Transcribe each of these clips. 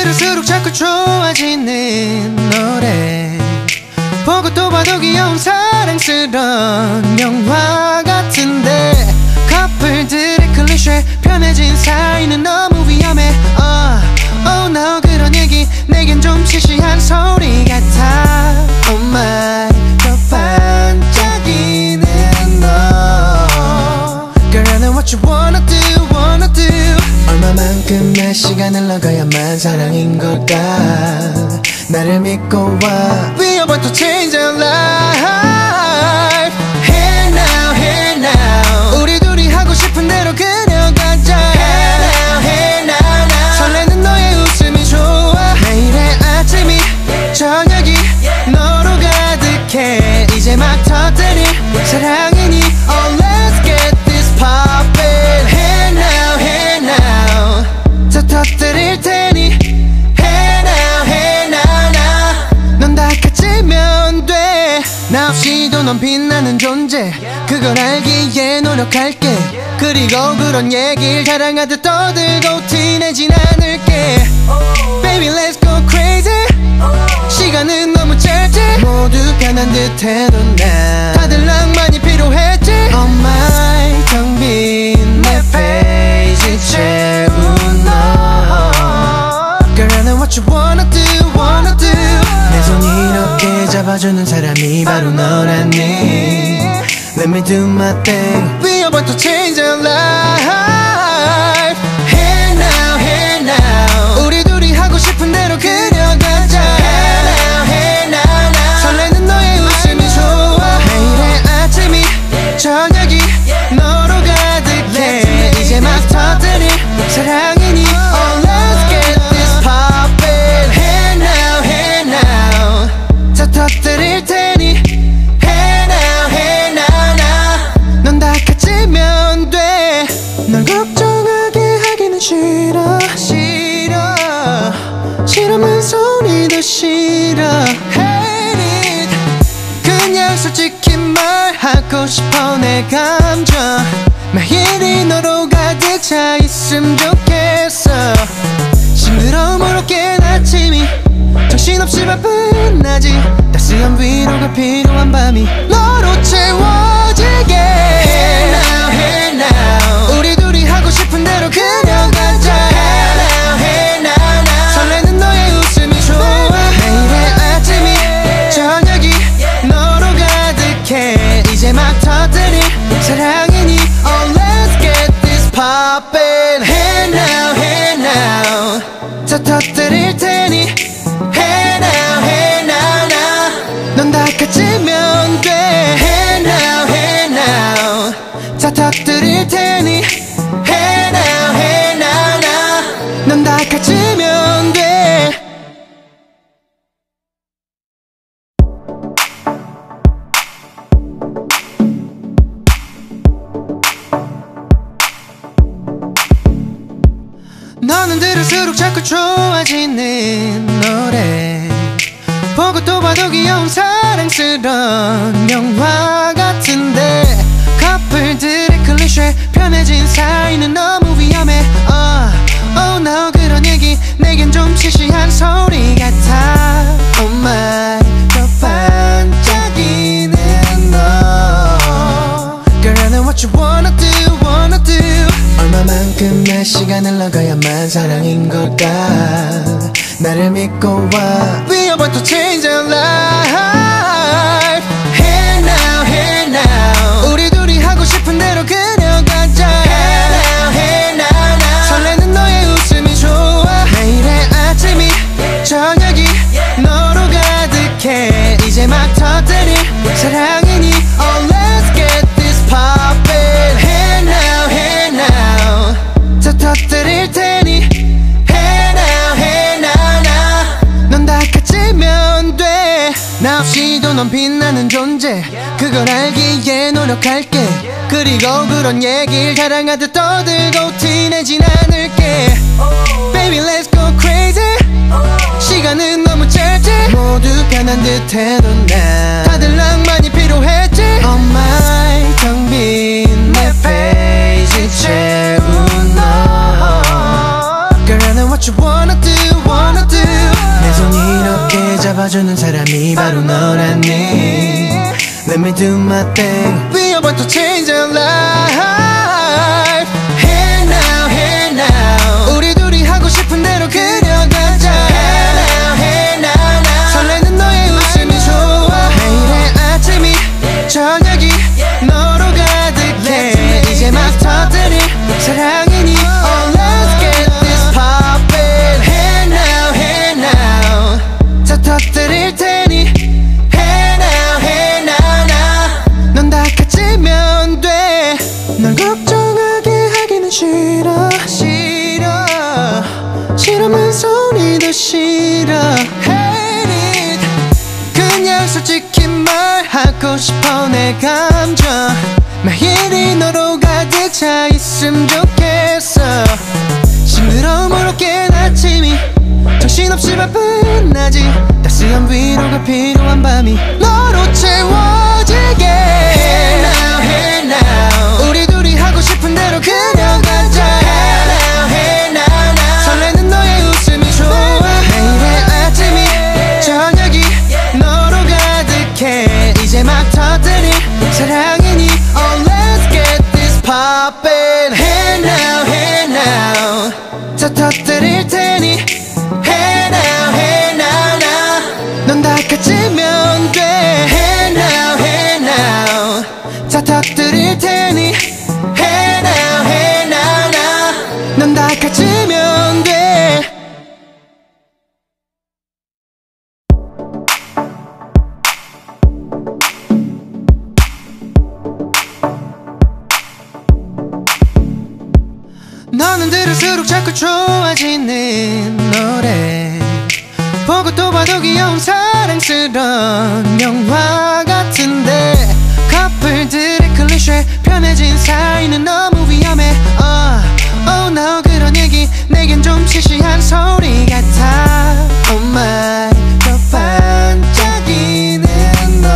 들을수록 자꾸 좋아지는 노래 보고 또 봐도 귀여운 사랑스러운 영화 같은데 커플들의 클리셰 편해진 사이는 너무 위험해 Oh no 그런 얘기 내겐 좀 시시한 소리 같아 Oh my 더 반짝이는 너 Girl I know what you wanna do 얼마만큼 내 시간을 넣어야만 사랑인 걸까 나를 믿고 와 We are about to change our life Hey now hey now 우리 둘이 하고 싶은 대로 그려가자 Hey now hey now now 설레는 너의 웃음이 좋아 매일의 아침이 저녁이 너로 가득해 이제 막 터뜨릴 사랑이니 Oh let's get this poppin' Hey now hey now 더 터뜨릴 테니 Hey now hey now now 넌 다 가지면 돼 나 없이도 넌 빛나는 존재 그걸 알기에 노력할게 그리고 그런 얘길 자랑하듯 떠들고 티내진 않을게 Baby let's go crazy 시간은 너무 짧지 모두 편한 듯해도 난 다들 낭만이 필요했지 Oh my 텅 빈 내 페이지 채운 너 Girl I know what you wanna do 내 손 이렇게 잡아주는 사람이 바로 너라니 Let me do my thing We are about to change our life Hey now hey now 우리 둘이 하고 싶은 대로 그려가자 Hey now hey now now 설레는 너의 웃음이 좋아 매일의 아침이 저녁이 너로 가득해 이제 막 터뜨릴 사랑이니 Oh let's get this poppin' Hey now hey now 더 터뜨릴 테니 Hey now hey now now 넌 다 가지면 돼 널 걱정하게 하기는 싫어 싫으면 소리도 싫어 Hate it 그냥 솔직히 말하고 싶어 내 감정 매일이 너로 가득 차 있음 좋겠어 싱그러움으로 깬 아침이 정신없이 바쁜 낮이 따스한 위로가 필요한 밤이 너로 채워지게 Hey now hey now 우리 둘이 하고 싶은 대로 그려가자 Hey now hey now now 설레는 너의 웃음이 좋아 매일의 아침이 저녁이 너로 가득해 이제 막 터뜨릴 사랑이니 Oh let's get this poppin' Hey now hey now 더 터뜨릴 테니 Hey now hey now now 넌 다 가지면 돼 Hey now hey now 다 터뜨릴 테니 Hey now hey now now 넌 다 가지면 돼 너는 들을수록 자꾸 좋아지는 노래 보고 또 봐도 귀여운 사랑스러운 영화 같은데 커플들의 클리셰 편해진 사이는 너무 위험해 Oh no 그런 얘기 내겐 좀 시시한 소리 같아 Oh my 더 반짝이는 너 Girl I know what you wanna do 얼마만큼 내 시간을 넣어야만 사랑인 걸까 나를 믿고 와 We are about to change our life Hey now hey now 우리 둘이 하고 싶은 대로 그려가자 Hey now hey now now 설레는 너의 웃음이 좋아 매일의 아침이 저녁이 너로 가득해 이제 막 터뜨릴 사랑이니 Oh let's get this poppin' Hey now hey now 더 터뜨릴 테니 Hey now hey now now 넌 다 가지면 돼 나 없이도 넌 빛나는 존재 그걸 알기에 노력할게 그리고 그런 얘길 자랑하듯 떠들고 티내진 않을게 Baby let's go crazy 시간은 너무 짧지 모두 편한 듯해도 난 다들 낭만이 필요했지 Oh my 텅 빈 내 페이지 채운 너 Girl I know what you wanna do 잡아주는 사람이 바로 너라니. Let me do my thing. We are about to change our life. Hey now, hey now. 우리 둘이 하고 싶은 대로 그려가자. Hey now, hey now, now. 설레는 너의 웃음이 좋아. 매일의 아침이 저녁이 너로 가득해. 이제 막 터뜨릴 사랑이니. Oh let's get this poppin'. Hey now, hey now. 다 터뜨릴 테니. Hey now, hey now, now. 넌 다 가지면 돼. 널 걱정하게 하기는 싫어. 싫으면 소리도 싫어. Hate it. 그냥 솔직히 말하고 싶어. 내 감정 매일이 너로 가득 차 있음 좋겠어. 싱그러움으로 깬 아침이 정신없이 바쁜 낮이 따스한 위로가 필요한 밤이 너로 채워지게. Hey now, hey now. 우리 둘이 하고 싶은 대로 그려가자. Hey now, hey now, now. 설레는 너의 웃음이 좋아. 매일의 아침이 저녁이 너로 가득해. 이제 막 터뜨릴 사랑이니. Oh let's get this poppin'. Hey now, hey now. 다 터뜨릴 테니. Hey now, hey now, now. 넌 다 가지면 돼. Hey now, hey now. 다 터뜨릴 테니. Hey now, hey now, now. 넌 다 가지면 돼. 너는 들을수록 자꾸 좋아지는 노래. 보고 또 봐도 귀여운 사랑스러운 영화 같은데. 커플들의 클리셰 편해진 사이는 너무 위험해. Oh no 그런 얘기 내겐 좀 시시한 소리 같아. Oh my 더 반짝이는 너.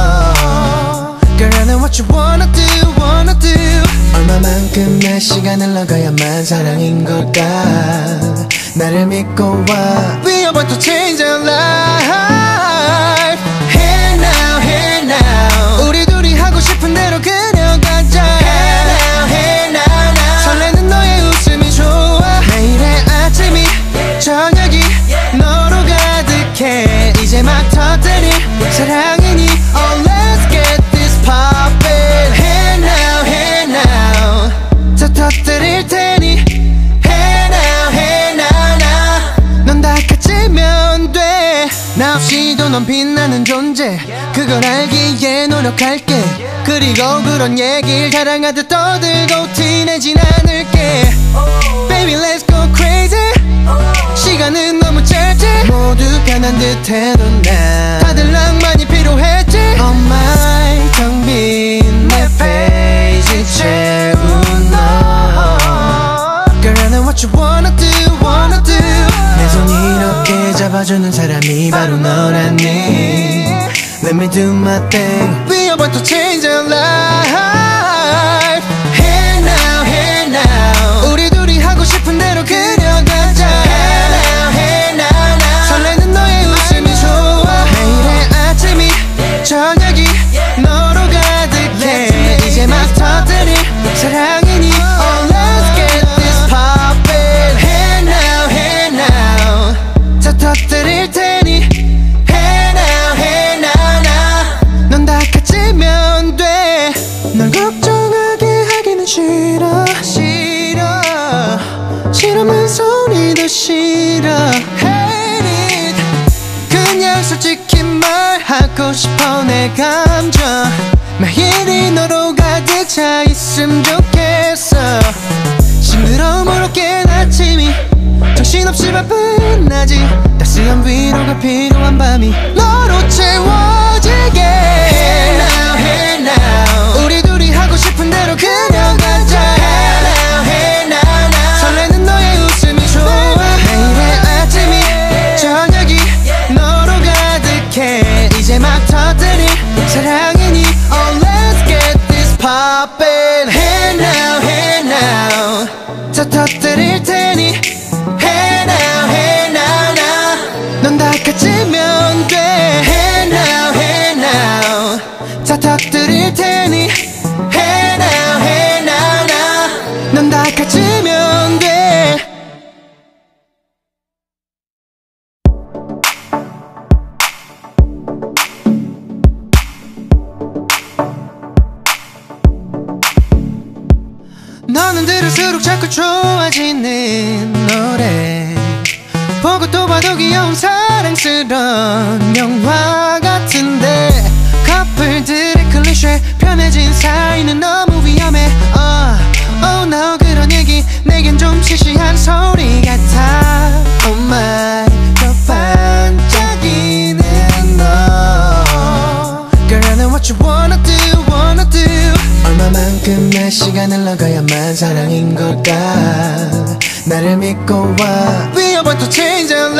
Girl I know what you wanna do, wanna do. 얼마만큼 내 시간을 넣어야만 사랑인 걸까. 나를 믿고 와. We are about to change our life. Hey now, hey now. 우리 둘이 하고 싶은 대로 그려가자. Hey now, hey now, now. 설레는 너의 웃음이 좋아. 매일의 아침이 저녁이 너로 가득해. 이제 막 터뜨릴 사랑이니. Oh let's get this poppin'. Hey now, hey now. 다 터뜨릴 테니. Hey now, hey now, now. 넌 다 가지면 돼. 나 없이도 넌 빛나는 존재. 그걸 알기에 노력할게. 그리고 그런 얘길 자랑하듯 떠들고 티내진 않을게. Baby let's go crazy. 시간은 너무 짧지. 모두 편한 듯해도 난 다들 낭만이 필요했지. Oh my 텅 빈 내 페이지 채운 너. Girl I know what you wanna do, wanna do. 내 손 이렇게 잡아주는 사람이 바로 너라니. Let me do my thing. We are about to change our life. Hey now, hey now. 우리 둘이 하고 싶은 대로 그려가자. Hey now, hey now, now. 설레는 너의 웃음이 좋아. 매일의 아침이 저녁이 너로 가득해. 이제 막 터뜨릴 사랑이니. Oh let's get this poppin'. Hey now, hey now. 다 터뜨릴 테니. Hey now, hey now, now. 넌 다 가지면 돼. 널 걱정하게 하기는 싫어. 싫으면 소리도 싫어. Hate it. 그냥 솔직히 말하고 싶어. 내 감정 매일이 너로 가득 차 있음 좋겠어. 싱그러움으로 깬 아침이 정신없이 바쁜 낮이 따스한 위로가 필요한 밤이 너로 채워지게. Hey now, hey now. 우리 둘이 하고 싶은 대로 그려가자. Hey now, hey now, now. 설레는 너의 웃음이 좋아. 매일의 아침이 저녁이 너로 가득해. 이제 막 터뜨릴 사랑이니. Oh let's get this poppin'. Hey now, hey now. 다 터뜨릴 테니. Hey now, hey now, now. 넌 다 가지면 돼. 테니 Hey now, hey now, now 넌 다 가지면 돼. 너는 들을수록 자꾸 좋아지는 노래 보고 또 봐도 귀여운 사랑스러운 영화 같은데 커플들의 클리셰 편해진 사이는 너무 위험해 Oh no 그런 얘기 내겐 좀 시시한 소리 같아 Oh my 더 반짝이는 너 Girl I know what you wanna do, wanna do 얼마만큼 내 시간을 넣어야만 사랑인 걸까 나를 믿고 와 We are about to change our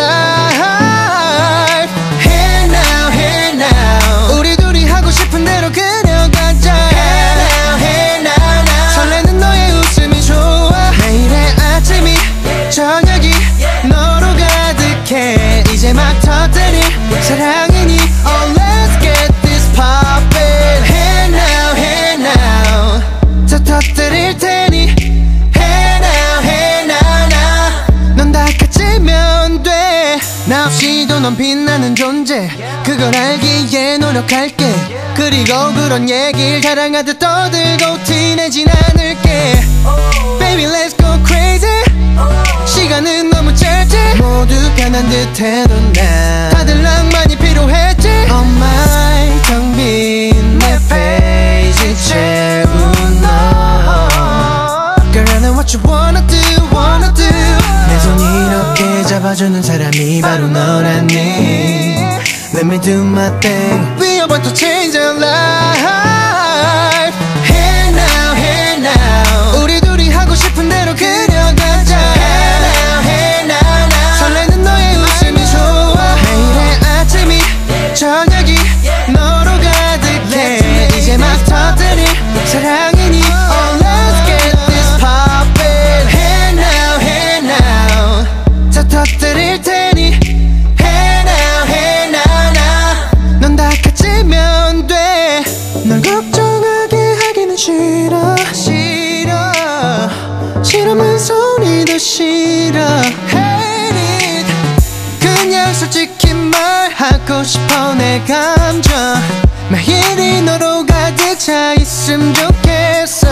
life Hey now, hey now 우리 둘이 하고 싶은 대로 그려가자 Hey now, hey now, now 설레는 너의 웃음이 좋아 매일의 아침이 저녁이 너로 가득해 이제 막 터뜨릴 사랑이니 Oh let's get this poppin' Hey now, hey now 더 터뜨릴 테니 Hey now, hey now, now 넌 다 가지면 돼. 나 없이도 넌 빛나는 존재 그걸 알기에 노력할게 그리고 그런 얘길 자랑하듯 떠들고 티내진 않을게 Baby let's go crazy 시간은 너무 짧지 모두 편한 듯해도 난 다들 낭만이 필요했지 Oh my 텅 빈 내 페이지 채운 너 Girl I know what you wanna do, wanna do 내 손 이렇게 잡아주는 사람이 바로 너라니 Let me do my thing We are about to change our life Hey now, hey now 우리 둘이 하고 싶은 대로 그려가자 Hey now, hey now, now 설레는 너의 웃음이 좋아 매일의 아침이 저녁이 너로 가득해 이제 막 터뜨릴 사랑이니 Oh let's get this poppin' Hey now, hey now 더 터뜨릴 테니 Hey now, hey now, now 넌 다 가지면 돼. 널 걱정하게 하기는 싫어 싫어 싫으면 소리도 싫어 Hate it 그냥 솔직히 말하고 싶어 내 감정 매일이 너로 가득 차 있음 좋겠어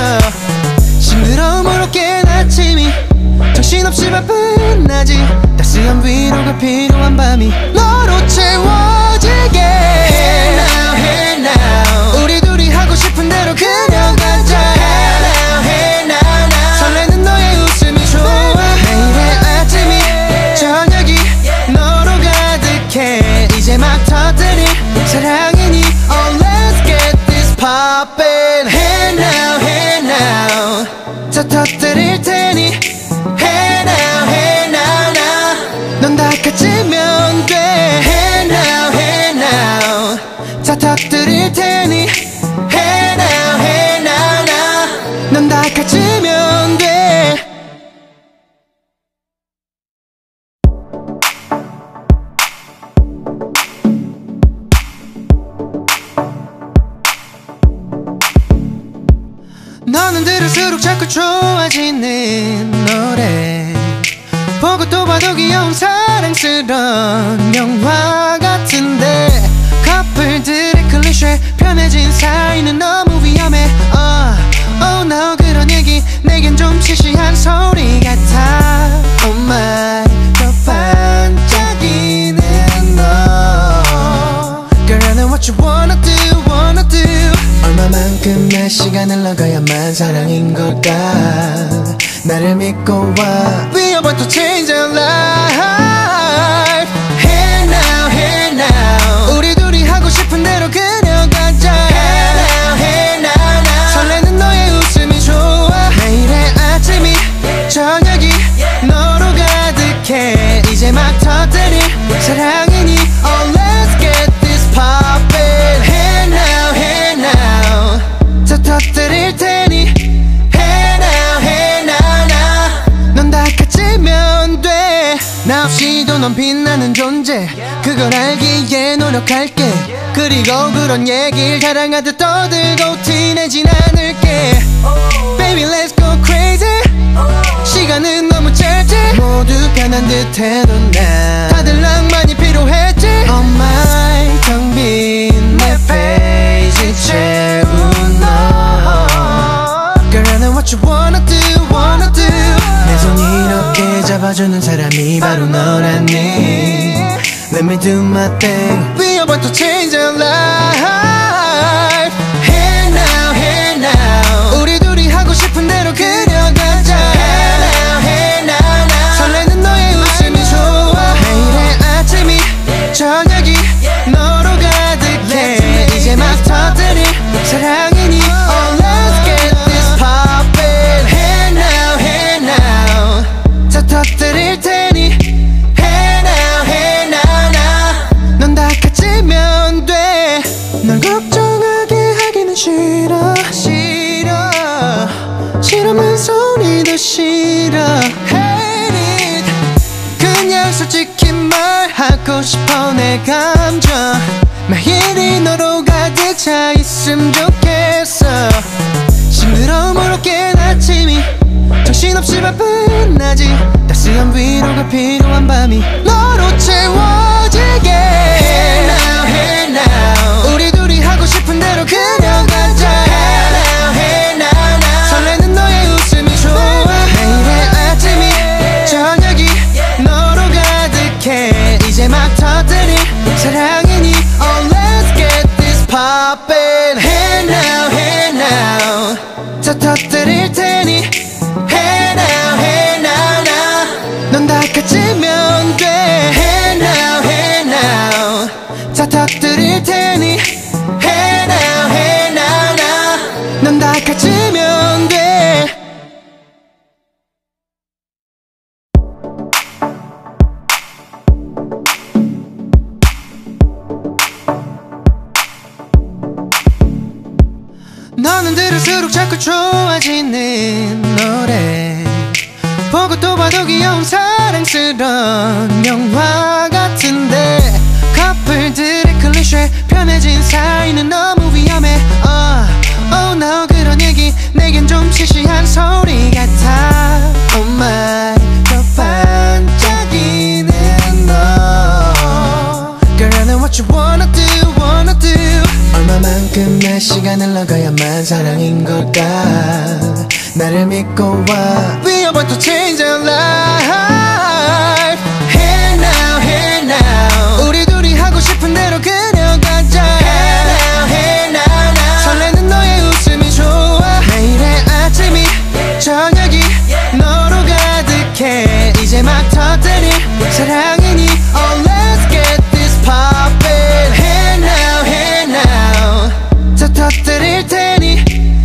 싱그러움으로 깬 아침이 정신없이 바쁜 낮이 따스한 위로가 필요한 밤이 너로 채워지게 Hey now, hey now 우리 둘이 하고 싶은 대로 그려가자 Hey now, hey now, now 설레는 너의 웃음이 좋아 매일의 아침이 저녁이 너로 가득해 이제 막 터뜨릴 사랑이니 Oh let's get this poppin' Hey now, hey now 더 터뜨릴 테니 Hey now, hey now, now 넌 다 가지면 돼. Hey now, hey now 다 터뜨릴 테니 Hey now, hey now, now 넌 다 가지면 돼. 너는 들을수록 자꾸 좋아지는 노래 보고 또 봐도 귀여운 사랑스러운 영화 같은데 커플들의 클리셰 편해진 사이는 너무 위험해 Oh no 그런 얘기 내겐 좀 시시한 소리 같아 Oh my 더 반짝이는 너 Girl I know what you wanna do, wanna do 얼마만큼 내 시간을 넣어야만 사랑인 걸까 나를 믿고 와 We are about to change our life Hey now, hey now 우리 둘이 하고 싶은 대로 그려가자 Hey now, hey now, now 설레는 너의 웃음이 좋아 매일의 아침이 저녁이 너로 가득해 이제 막 터뜨릴 사랑이니 Oh let's get this poppin' Hey now, hey now 더 터뜨릴 테니 Hey now, hey now, now 넌 다 가지면 돼. 나 없이도 넌 빛나는 존재 그걸 알기에 노력할게 그리고 그런 얘길 자랑하듯 떠들고 티내진 않을게. Baby let's go crazy. 시간은 너무 짧지. 모두가 난 듯해도 난 다들 낭만이 필요했지. Oh my 텅빈 내 페이지 채운 너. Girl I know what you wanna do wanna do. 내 손 이렇게 잡아주는 사람이 바로 너라니. Let me do my thing. We are about to change our life. Hey now, hey now. 우리 둘이 하고 싶은 대로 그려가자. Hey now, hey now, now. 설레는 너의 웃음이 좋아. 매일의 아침이 저녁이 너로 가득해. 이제 막 터뜨릴 사랑이니. Oh let's get this poppin'. Hey now, hey now. 다 터뜨릴 테니. 널 걱정하게 하기는 싫어 싫어. 싫으면 소리도 싫어. Hate it. 그냥 솔직히 말하고 싶어. 내 감정 매일이 너로 가득 차 있음 좋겠어. 싱그러움으로 깬 아침이 정신없이 바쁜 낮이 따스한 위로가 필요한 밤이 너로 채워지게. Hey now, hey now. 우리 둘이 하고 싶은 대로 그려가자. Hey now, hey now, now. 설레는 너의 웃음이 좋아. 매일의 아침이 저녁이 너로 가득해. 이제 막 터뜨릴 사랑이니. Oh let's get this poppin'. Hey now, hey now. 다 터뜨릴 테니. Hey now, hey now, now. 넌 다 가지면 돼. Hey now, hey now. 다 터뜨릴 테니. Hey now, hey now, now. 넌 다 가지면 돼. 너는 들을수록 자꾸 좋아지는 노래. 보고 또 봐도 귀여운 사랑스러운 영화 같은데. 커플들의 클리셰 편해진 사이는 너무 위험해. Oh no 그런 얘기 내겐 좀 시시한 소리 같아. Oh my 더 반짝이는 너. Girl I know what you wanna do wanna do. 얼마만큼 내 시간을 넣어야만 사랑인 걸까. 나를 믿고 와. We are about to change our life. Hey now, hey now. 우리 둘이 하고 싶은 대로 그려가자. Hey now, hey now, now. 설레는 너의 웃음이 좋아. 매일의 아침이 저녁이 너로 가득해. 이제 막 터뜨릴 사랑이니. Oh let's get this poppin'. Hey now, hey now. 다 터뜨릴 테니.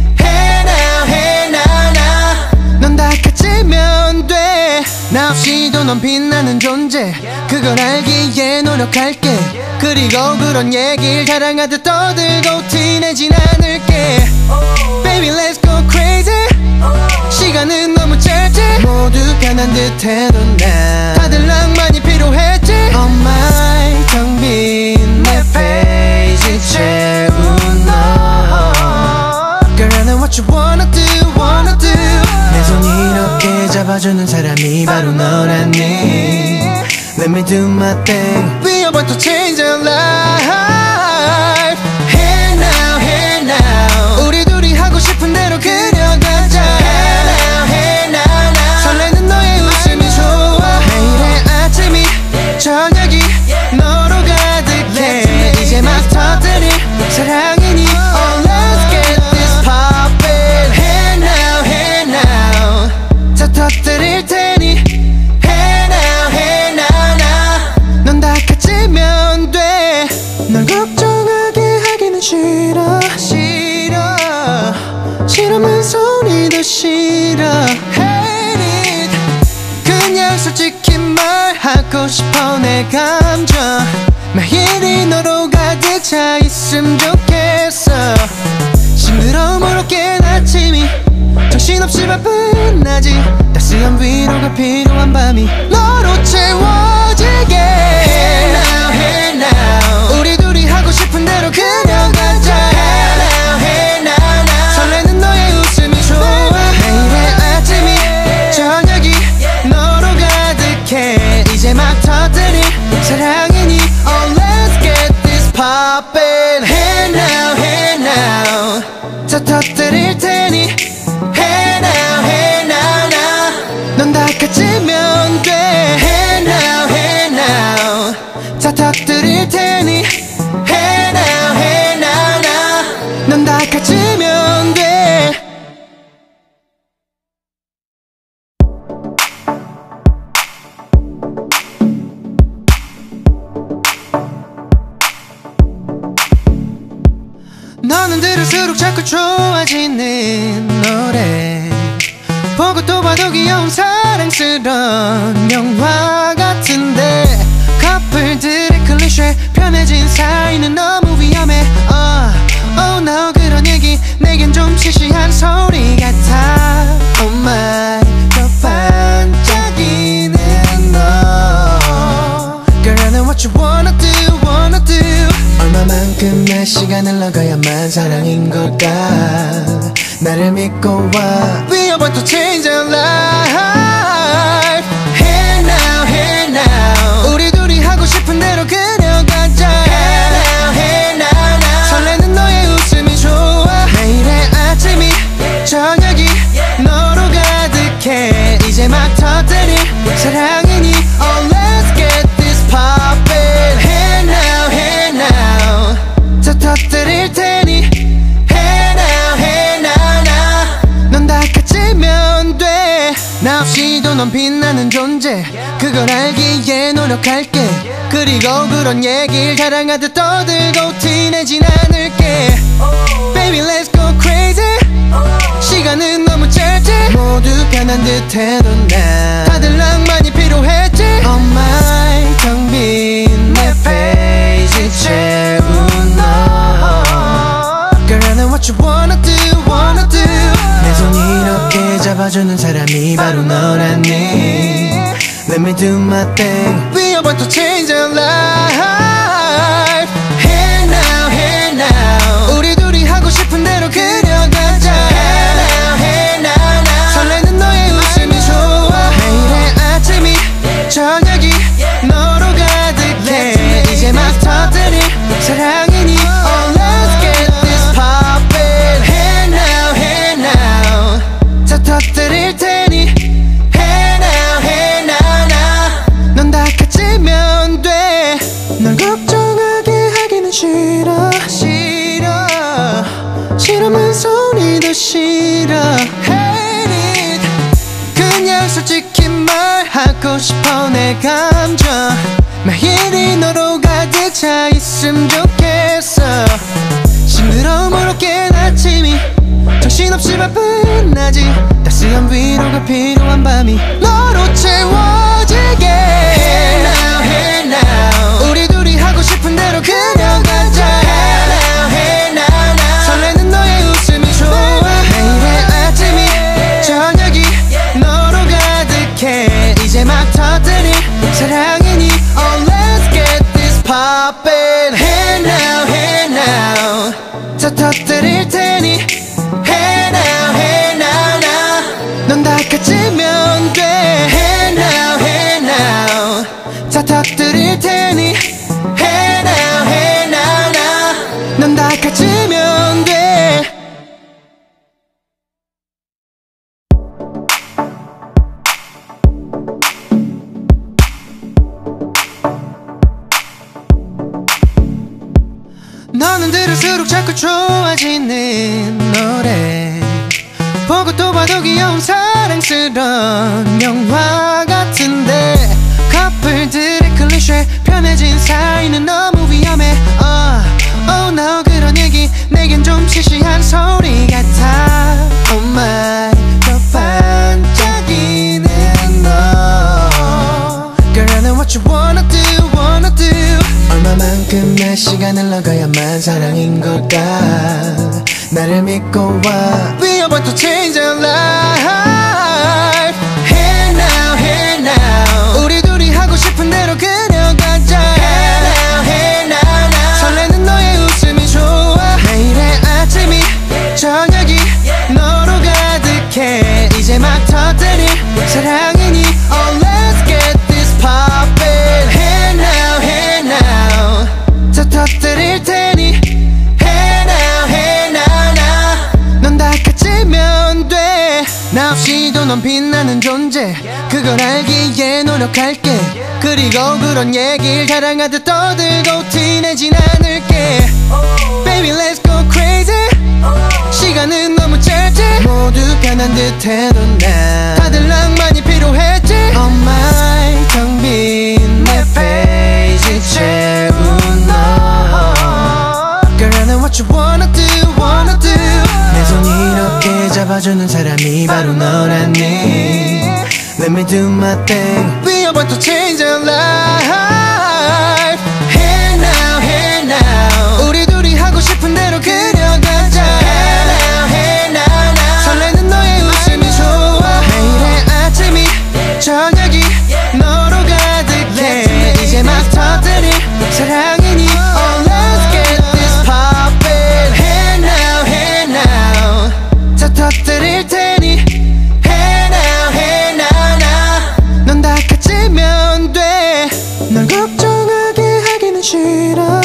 나 없이도 넌 빛나는 존재. 그걸 알기에 노력할게. 그리고 그런 얘길 자랑하듯 떠들고 티내진 않을게. Baby let's go crazy. 시간은 너무 짧지. 모두가 난 듯해도 난 다들 낭만이 필요했지. Oh my 텅빈 내 페이지 채운 너. Girl I know what you wanna do wanna do. 내 손 이렇게 잡아주는 사람이 바로 너라니. Let me do my thing. We are about to change our life. Hey now, hey now. 우리 둘이 하고 싶은 대로 그려가자. Hey now, hey now, now. 설레는 너의 웃음이 좋아. 매일의 아침이 저녁이 너로 가득해. 이제 막 터뜨릴 사랑이니. Oh let's get this poppin'. Hey now, hey now. 다 터뜨릴 테니. Hey now, hey now, now. 넌 다 가지면 돼. 널 걱정하게 하기는 싫어 싫어. 싫으면 소리도 싫어. Hate it. 그냥 솔직히 말하고 싶어. 내 감정 매일이 너로 가득 차 있음 좋겠어. 싱그러움으로 깬 아침이 정신없이 바쁜 낮이 따스한 위로가 필요한 밤이 너로 채워지게. Hey now, hey now. 우리 둘이 하고 싶은 대로 다 터뜨릴 테니 Hey now, hey now, now 넌 다 가지면 돼 Hey now, hey now 다 터뜨릴 테니 Hey now, hey now, now 넌 다 가지면 돼 너는 들을수록 자꾸 좋아지는 노래 보고 또 봐도 귀여운 사랑스러운 영화 같은데 커플들의 클리셰 편해진 사이는 너무 위험해 Oh no 그런 얘기 내겐 좀 시시한 소리 같아 Oh my 더 반짝이는 너 Girl I know what you wanna do, wanna do 얼마만큼의 시간을 넣어야만 사랑인 걸까 나를 믿고 와 We are about to change our life Hey now, hey now 우리 둘이 하고 싶은 대로 그려가자 Hey now, hey now, now 설레는 너의 웃음이 좋아 매일의 아침이 저녁이 너로 가득해 이제 막 터뜨릴 사랑이니 Oh let's get this poppin' Hey now, hey now 다 터뜨릴 테니 Hey now, hey now, now 넌 다 가지면 돼 나 없이도 넌 빛나는 존재 그걸 알기에 노력할게 그리고 그런 얘길 자랑하듯 떠들고 티내진 않을게 Baby let's go crazy 시간은 너무 짧지 모두가 난 듯해도 난 다들 낭만이 필요했지 Oh my 텅 빈 내 페이지 채운 너 Girl I know what you wanna do, wanna do 내 손 이렇게 잡아주는 사람이 바로 너라니 Let me do my thing We are about to change our life Hey now, hey now 우리 둘이 하고 싶은 대로 그려가자 Hey now, hey now, now 설레는 너의 웃음이 좋아 매일의 아침이 저녁이 너로 가득해 이제 막 터뜨릴 사랑이니 Oh let's get this poppin' Hey now, hey now 다 터뜨릴 테니 Hey now, hey now, now 넌 다 가지면 돼 널 걱정하게 하기는 싫어 싫어 싫으면 소리도 싫어 Hate it 그냥 솔직히 말하고 싶어 내 감정 매일이 너로 가득 차 있음 좋겠어 싱그러움으로 깬 아침이 정신없이 바쁜 낮이 따스한 위로가 필요한 밤이 너로 채워지게 Hey now, hey now 우리 둘이 하고 싶은 대로 그려가자 Hey now, hey now, now 설레는 너의 웃음이 좋아 매일의 아침이 저녁이 너로 가득해 이제 막 터뜨릴 사랑이니 Oh let's get this poppin' Hey now, hey now 다 터뜨릴 테니 Hey now, hey now, now 넌 다 가지면 돼 Hey now, hey now 다 터뜨릴 테니 Hey now, hey now, now 넌 다 가지면 돼 너는 들을수록 자꾸 좋아지는 노래 보고 또 봐도 귀여운 사랑스러운 영화 같은데 커플들의 클리셰 편해진 사이는 너무 위험해 Oh no 그런 얘기 내겐 좀 시시한 소리 같아 Oh my 더 반짝이는 너 Girl I know what you wanna do, wanna do 얼마만큼의 시간을 넣어야만 사랑인 걸까 나를 믿고 와 We are about to change our life Hey now, hey now 우리 둘이 하고 싶은 대로 그려가자 Hey now, hey now, now 설레는 너의 웃음이 좋아 매일의 아침이 저녁이 너로 가득해 이제 막 터뜨릴 사랑이니 Oh let's get this poppin' Hey now, hey now 다 터뜨릴 테니 Hey now, hey now, now 넌 빛나는 존재 그걸 알기에 노력할게 그리고 그런 얘길 자랑하듯 떠들고 티내진 않을게 Baby let's go crazy 시간은 너무 짧지 모두가 난 듯해도 난 다들 낭만이 필요했지 Oh my 텅 빈 내 페이지 채운 너 Girl I know what you wanna do 내 손 이렇게 잡아주는 사람이 바로 너라니 Let me do my thing We are about to change our life Hey now, hey now 우리 둘이 하고 싶은 대로 그려가자 Hey now, hey now, now 설레는 너의 웃음이 좋아 매일의 아침이 저녁이 너로 가득해 이제 막 터뜨릴 사랑이니 Oh let's get this poppin' Hey now, hey now 다 터뜨릴 테니 Hey now, hey now, now 넌 다 가지면 돼 널 걱정하게 하기는 싫어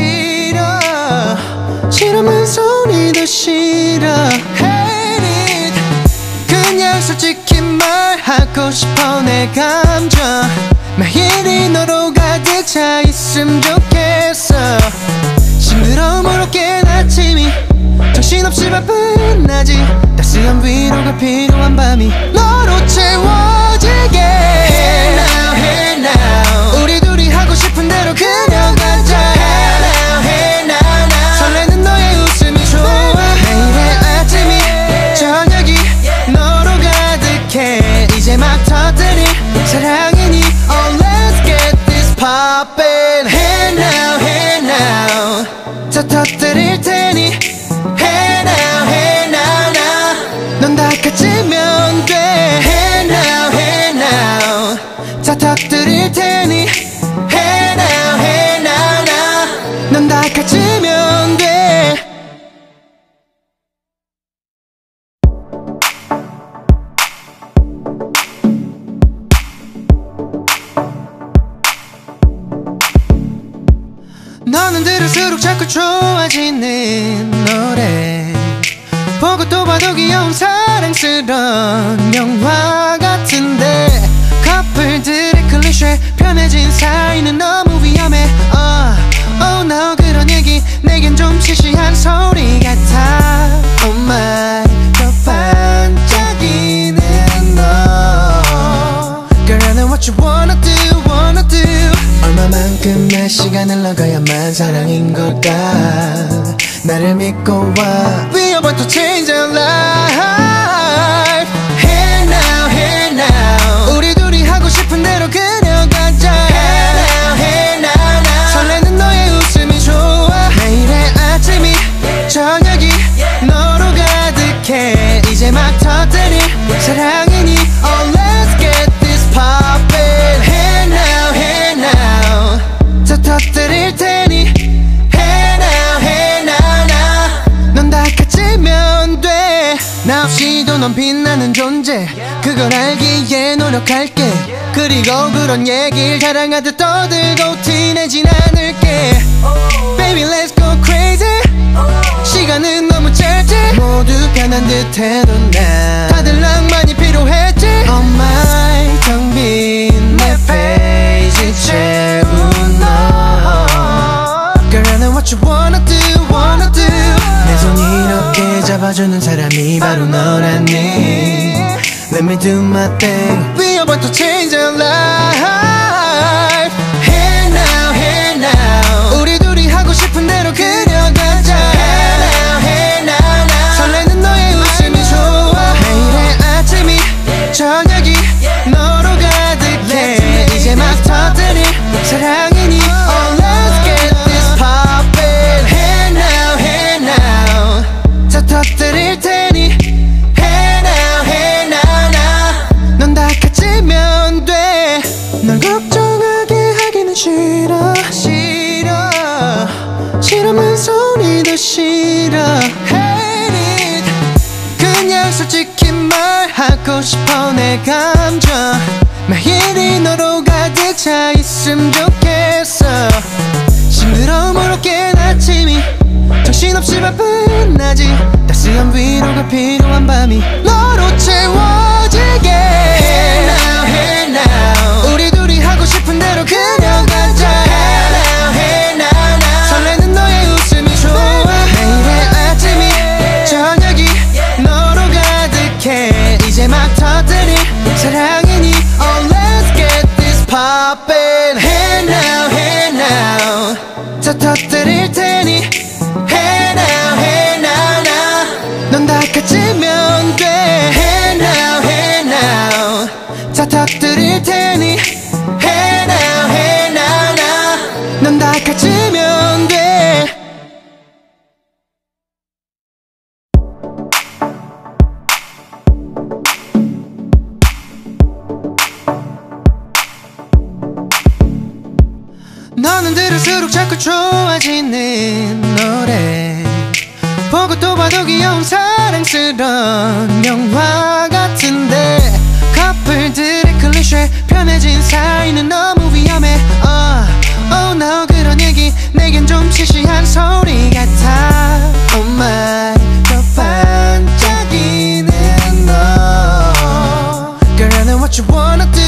싫으면 소리도 싫어 Hate it 그냥 솔직히 말하고 싶어 내 감정 매일이 너로 가득 차 있음 좋겠어 싱그러움으로 깬 아침이 정신없이 바쁜 낮이 따스한 위로가 필요한 밤이 너로 채워지게 Hey now, hey now 우리 둘이 하고 싶은 대로 그려가자 Hey now, hey now, now 설레는 너의 웃음이 좋아 매일의 아침이 저녁이 너로 가득해 이제 막 터뜨릴 사랑이니 Oh let's get this poppin' Hey now, hey now 다 터뜨릴 테니 Hey now, hey now, now 넌 다 가지면 돼 Hey now, hey now 다 터뜨릴 테니 Hey now, hey now, now 넌 다 가지면 돼 너는 들을수록 자꾸 좋아지는 노래 보고 또 봐도 귀여운 사랑스러운 영화 같은데 커플들의 클리셰 편해진 사이는 너무 위험해 Oh no 그런 얘기 내겐 좀 시시한 소리 같아 Oh my 더 반짝이는 너 Girl I know what you wanna do 얼마만큼 내 시간을 나가야만 사랑인 걸까 나를 믿고 와 We are about to change our life Hey now, hey now 우리 둘이 하고 싶은 대로 그려가자 Hey now, hey now, now 설레는 너의 웃음이 좋아 매일의 아침이 저녁이 너로 가득해 이제 막 터뜨릴 사랑이니 Oh let's get this poppin' Hey now, hey now 다 터뜨릴 테니 Hey now, hey now, now 넌 다 가지면 돼 나 없이도 넌 빛나는 존재 그걸 알기에 노력할게 그리고 그런 얘길 자랑하듯 떠들고 티내진 않을게 Baby let's go crazy 시간은 너무 짧지 모두가 난 듯해도 난 다들 낭만이 필요했지 Oh my 텅 빈 내 페이지 채운 너 Girl I know what you wanna do 내 손 이렇게 잡아주는 사람이 바로 너라니 Let me do my thing We are about to change our life Hey now, hey now 우리 둘이 하고 싶은 대로 그려가자 Hey now, hey now, now 설레는 너의 웃음이 좋아 매일의 아침이 저녁이 너로 가득해 이제 막 터뜨릴 사랑이니 Oh let's get this poppin' Hey now, hey now 다 터뜨릴 테니 Hey now, hey now, now 넌 다 가지면 돼 널 걱정하게 하기는 싫으면 소리도 싫어 Hate it 그냥 솔직히 말하고 싶어 내 감정 매일이 너로 가득 차 있음 좋겠어 싱그러움으로 깬 아침이 정신없이 바쁜 낮이 따스한 위로가 필요한 밤이 너로 채워지게 들을수록 자꾸 좋아지는 노래 보고 또 봐도 귀여운 사랑스러운 영화 같은데 커플들의 클리셰 편해진 사이는 너무 위험해 Oh no 그런 얘기 내겐 좀 시시한 소리 같아 Oh my 더 반짝이는 너 Girl I know what you wanna do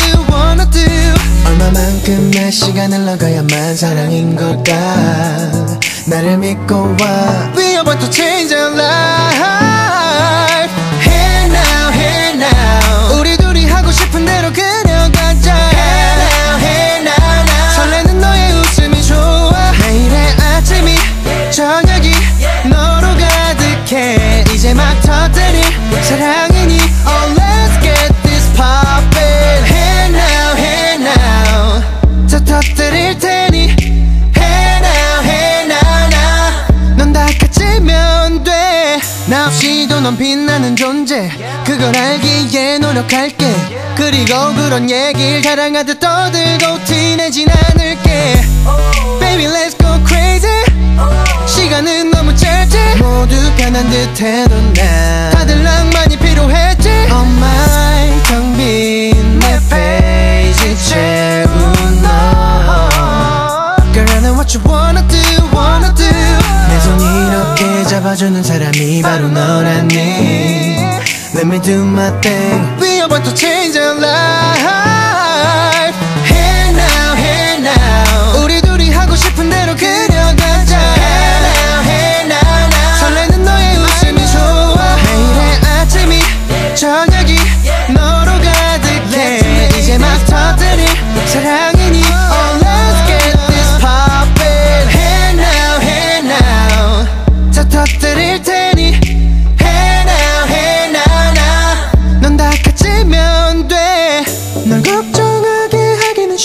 얼마만큼 몇 시간을 나가야만 사랑인 걸까 나를 믿고 와 We about to change our life Hey now hey now 우리 둘이 하고 싶은 대로 그려가자 Hey now hey now now 설레는 너의 웃음이 좋아 매일의 아침이 저녁이 너로 가득해 이제 막 터뜨릴 사랑이니 Oh let's get this poppin' Hey now hey now 더 터뜨릴 테니 Hey now hey now now 넌 다 가지면 돼 나 없이도 넌 빛나는 존재 그걸 알기에 노력할게 그리고 그런 얘길 자랑하듯 떠들고 티내진 않을게 Baby let's go crazy 시간은 너무 짧지 모두 변한 듯해도 난 다들 낭만이 필요했지 Oh my 텅 빈 내 페이지 채운 너 Girl I know what you wanna do 내 손 이렇게 잡아주는 사람이 바로 너라니 Let me do my thing We about to change our life Hey now 우리 둘이 하고 싶은 대로 그려가자 Hey now 설레는 너의 웃음이 좋아 매일의 아침이 저녁이 너로 가득해 이제 막 터뜨릴 사랑이니 Oh let's get this poppin' Hey now 더 터뜨릴 테니 Hey now 넌 다 가지면 돼 널 걱정하게 하기는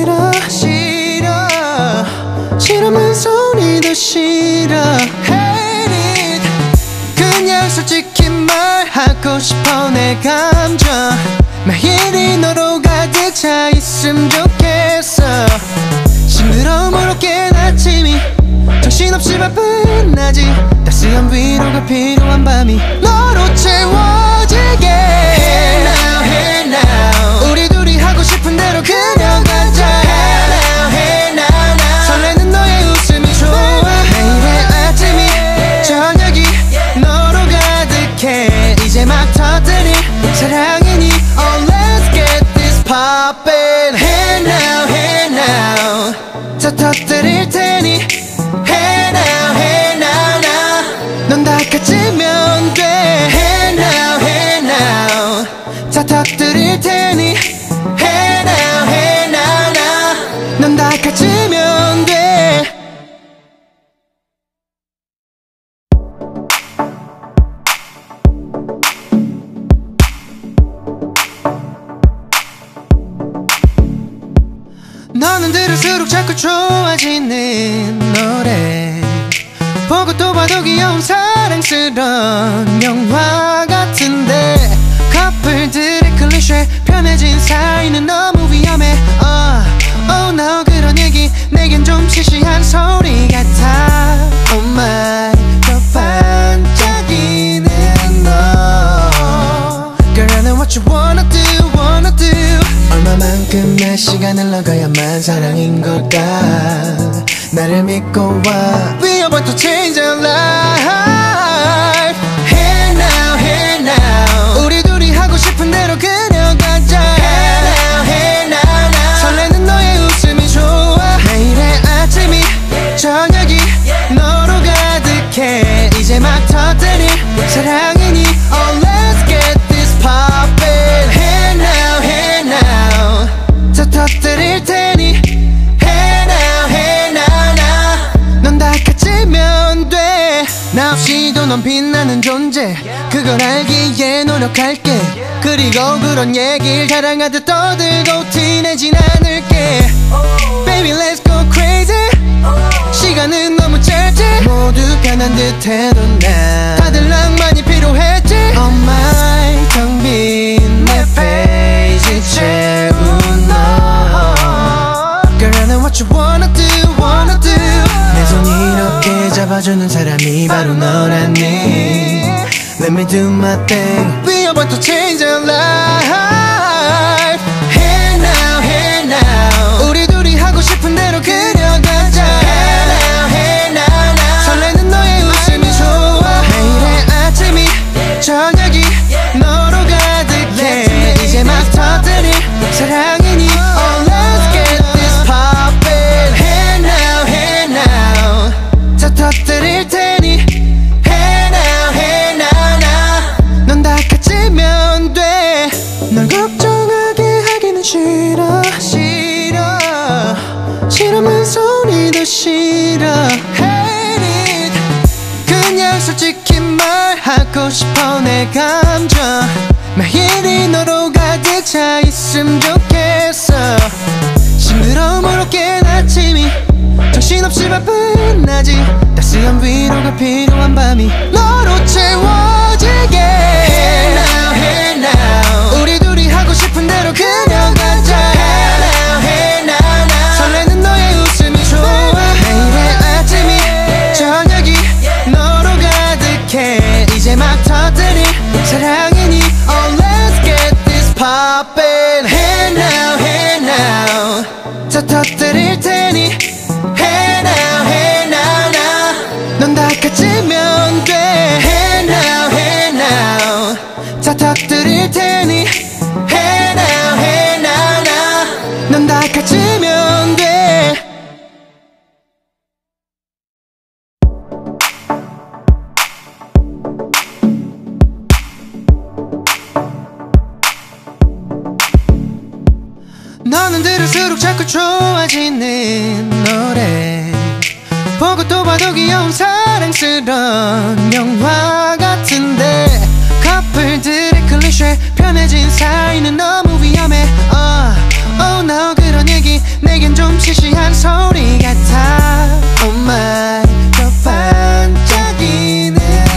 싫으면서 니도 싫어 Hate it 그냥 솔직히 말하고 싶어 내 감정 매일이 너로 가득 차 있음 좋겠어 싱그러움으로 깬 아침이 정신없이 바쁜 낮이 따스한 위로가 필요한 밤이 너로 채워지게 Hey now 우리 둘이 하고 싶은 대로 그려가자 Hey now 설레는 너의 웃음이 좋아 매일의 아침이 저녁이 너로 가득해 이제 막 터뜨릴 사랑이니 Oh let's get this poppin' Hey now 더 터뜨릴 테니 Hey now 넌 다 가지면 돼 Hey now 다 터뜨릴 테니 Hey now 넌 다 가지면 돼 너는 들을수록 자꾸 좋아지는 노래 보고 또 봐도 귀여운 사랑스러운 영화 같은데 커플들의 클리셰 편해진 사이는 너무 위험해 Oh no 그런 얘기 내겐 좀 시시한 소리 같아 Oh my 더 반짝이는 너 Girl I know what you wanna do 얼마만큼 몇 시간을 나가야만 사랑인 걸까 나를 믿고 와 We about to change our life Hey now 우리 둘이 하고 싶은 대로 그려가자 Hey now 설레는 너의 웃음이 좋아 매일의 아침이 저녁이 너로 가득해 이제 막 터뜨릴 사랑이니 Oh let's get this poppin' Hey now 더 터뜨릴 테니 Hey now 넌 다 가지면 돼 나 없이도 넌 빛나는 존재 그걸 알기에 노력할게 그리고 그런 얘길 자랑하듯 떠들고 티내진 않을게 Baby let's go crazy 시간은 너무 짧지 모두 변한 듯해도 난 다들 낭만이 필요했지 Oh my 텅 빈 내 페이지 채운 너 Girl I know what you wanna do 잡아주는 사람이 바로 너라니. Let me do my thing. We about to change our life. Hey now, hey now. 우리 둘이 하고 싶은 대로 그려가자. Hey now, hey now, now. 설레는 너의 웃음이 좋아. 매일의 아침이 저녁이 너로 가득해. 이제 막 터뜨릴 사랑이니. Oh let's get this poppin'. Hey now, hey now. 다 터뜨릴 테니. Hey now, hey now, now. 넌 다 가지면 돼. 널 걱정하게 하기는 싫어. 싫으면 소리도 싫어. Hate it. 그냥 솔직히 말하고 싶어. 내 감정 매일이 너로 가득 차 있음 좋겠어. 싱그러움으로 깬 아침이 정신없이 바쁜 낮이 따스한 위로가 필요한 밤이 너로 채워지게. Hey now, hey now. 우리 둘이 하고 싶은 대로 그려가자. Hey now, hey now, now. 설레는 너의 웃음이 좋아. 매일의 아침이 저녁이 너로 가득해. 이제 막 터뜨릴 사랑이니. Oh let's get this poppin'. Hey now, hey now. 다 터뜨릴 테니. Hey now, hey now, now. 넌 다 가지면 돼. Hey now, hey now. 다 터뜨릴 테니. Hey now, hey now, now. 넌 다 가지면 돼. 너는 들을수록 자꾸 좋아지는 노래. 보고 또 봐도 귀여운 사랑스러운 영화 같은데. 커플들의 클리셰 편해진 사이는 너무 위험해. Oh no 그런 얘기 내겐 좀 시시한 소리 같아. Oh my 더 반짝이는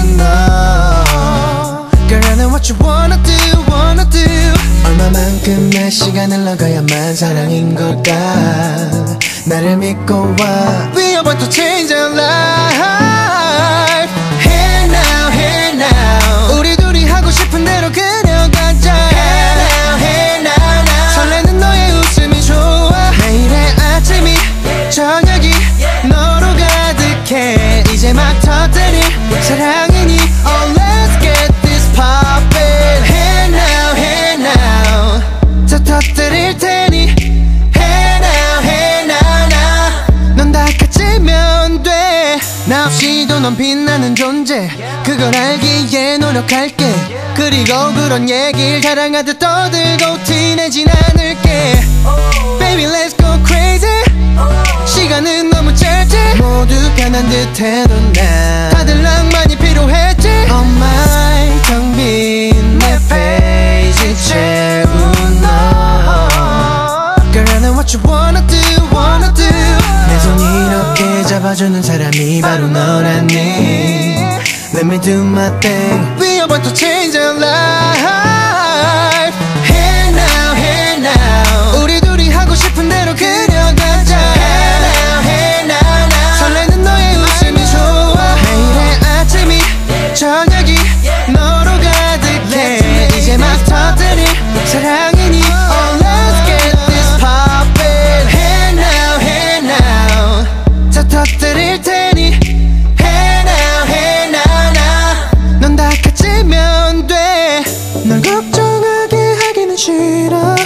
너. Girl I know what you wanna do, wanna do. 얼마만큼의 시간을 나가야만 사랑인 걸까. 나를 믿고 와. We about to change our life. Hey now, hey now. 우리 둘이 하고 싶은 대로 그려가자. Hey now, hey now, now. 설레는 너의 웃음이 좋아. 매일의 아침이 저녁이 너로 가득해. 이제 막 터뜨릴 사랑이니. Oh let's get this poppin'. Hey now, hey now. 다 터뜨릴 테니. Hey now, hey now, now. 넌 다 가지면 돼. 나 없이도 넌 빛나는 존재. 그걸 알기에 노력할게. 그리고 그런 얘길 자랑하듯 떠들고 티내진 않을게. Baby let's go crazy. 시간은 너무 짧지. 모두가 난 듯해도 난 다들 낭만이 필요했지. Oh my 텅 빈 내 페이지 채운 너. Girl I know what you wanna do, wanna do. 내 손 이렇게 잡아주는 사람이 바로 너라니. Let me do my thing. We about to change our life. Hey now, hey now. 우리 둘이 하고 싶은 대로 그려가자. Hey now, hey now, now. 설레는 너의 웃음이 좋아. 매일의 아침이 저녁이 너로 가득해. 이제 막 터뜨릴 사랑이니. Oh let's get this poppin'. Hey now, hey now. 다 터뜨릴 테니. Hey now, hey now, now. 넌 다 가지면 돼. 널 걱정하게 하기는 싫어.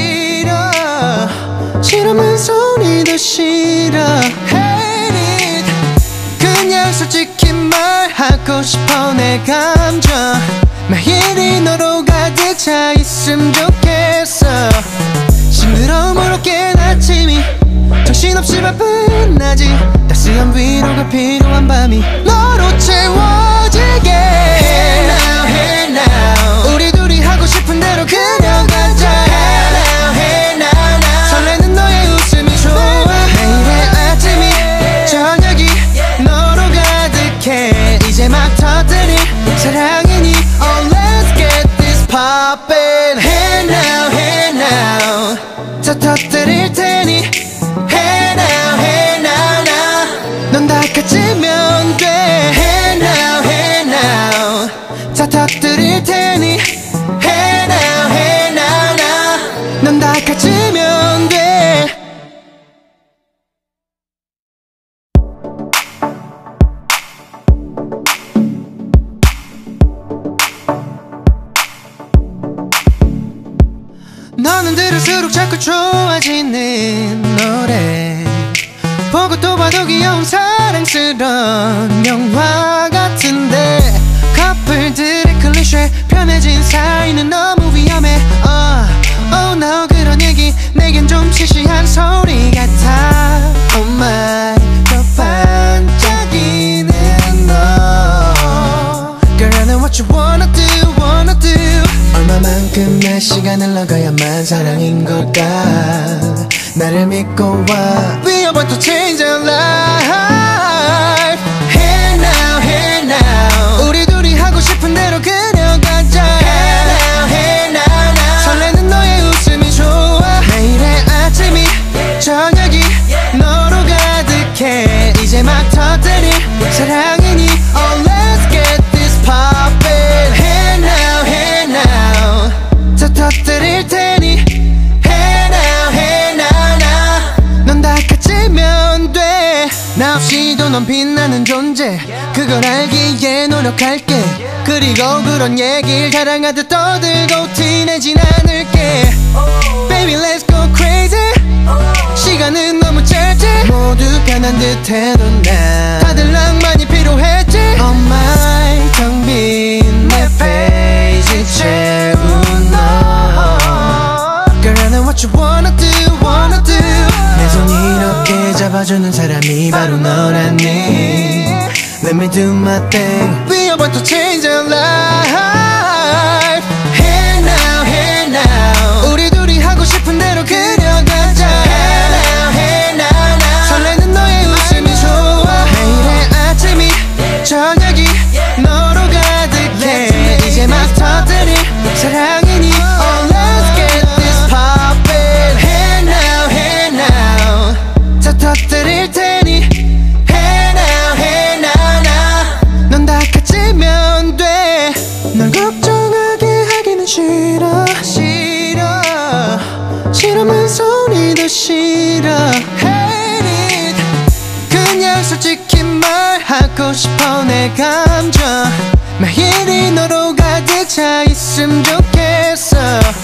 싫으면 소리도 싫어. Hate it. 그냥 솔직히 말하고 싶어. 내 감정 매일이 너로 가득 차 있음 좋겠어. 싱그러움으로 깬 아침이 정신없이 바쁜 낮이 따스한 위로가 필요한 밤이 너로 채워지게. Hey now, hey now. 우리 둘이 하고 싶은 대로 그려가자. Hey now, hey now, now. 설레는 너의 웃음이 좋아. 매일의 아침이 저녁이 너로 가득해. 이제 막 터뜨릴 사랑이니. Oh let's get this poppin'. Hey now, hey now. 다 터뜨릴 테니. Hey now, hey now, now. 넌 다 가지면 돼. 터뜨릴 테니 Hey now, hey now, now 넌 다 가지면 돼. 너는 들을수록 자꾸 좋아지는 노래 보고 또 봐도 귀여운 사랑스러운 영화 같은데 커플들의 클리셰 편해진 사이는 너무 위험해 Oh no 그런 얘기 내겐 좀 시시한 소리 같아 Oh my 더 반짝이는 너 Girl I know what you wanna do wanna do 얼마만큼 몇 시간을 나가야만 사랑인 걸까 나를 믿고 와 We are about to change our life Hey now, hey now 우리 둘이 하고 싶은 대로 그려가자 Hey now, hey now, now 설레는 너의 웃음이 좋아 매일의 아침이 저녁이 너로 가득해 이제 막 터뜨릴 사랑이니 Oh let's get this poppin' Hey now, hey now 더 터뜨릴 테니 Hey now, hey now, now 넌 다 가지면 돼. 나 없이도 넌 빛나는 존재 그걸 알기에 노력할게 그리고 그런 얘길 자랑하듯 떠들고 티내진 않을게 Baby let's go crazy 시간은 너무 짧지 모두 변한 듯해도 난 다들 낭만이 필요했지 Oh my 텅 빈 내 페이지 채운 너 Girl I know what you wanna do wanna do 내 손 이렇게 잡아주는 사람이 바로 너라니 Let me do my thing We are about to change our life Hey now, hey now 우리 둘이 하고 싶은 대로 그려가자 Hey now, hey now, now 설레는 너의 웃음이 좋아 매일의 아침이 저녁이 너로 가득해 이제 막 터뜨릴 사랑이니 Oh let's get this poppin' Hey now, hey now 더 터뜨릴 테니 Hey now, hey now, now 넌 다 가지면 돼. 널 걱정하게 하기는 싫어 싫어 싫으면 소리도 싫어 Hate it 그냥 솔직히 말하고 싶어 내 감정 매일이 너로 가득 차 있음 좋겠어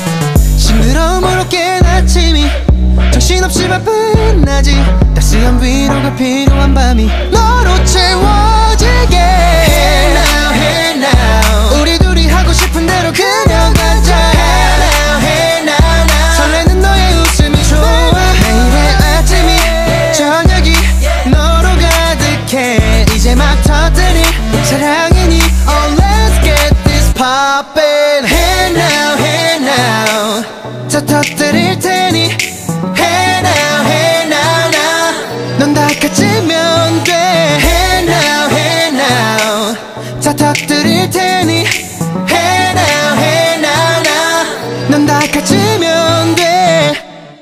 싱그러움으로 깬 아침이 정신없이 바쁜 낮이 따스한 위로가 필요한 밤이 너로 채워지게 Hey now, hey now 우리 둘이 하고 싶은 대로 그려가자 Hey now, hey now, now 설레는 너의 웃음이 좋아 매일의 아침이 저녁이 너로 가득해 이제 막 터뜨릴 사랑이니 Oh let's get this poppin' Hey now, hey now 더 터뜨릴 테니 Hey now, hey now, now 넌 다 가지면 돼. Hey now, hey now 다 터뜨릴 테니 Hey now, hey now, now 넌 다 가지면 돼.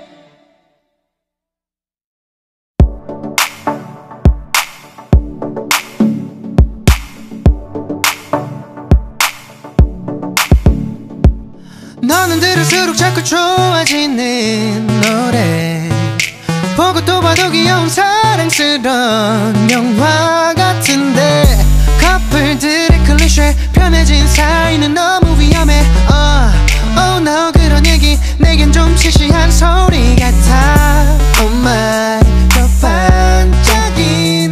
너는 들을수록 자꾸 좋아지는 노래 보고 또 봐도 귀여운 사랑스러운 영화 같은데 커플들의 클리셰 편해진 사이는 너무 위험해 Oh no 그런 얘기 내겐 좀 시시한 소리 같아 Oh my 더 반짝이는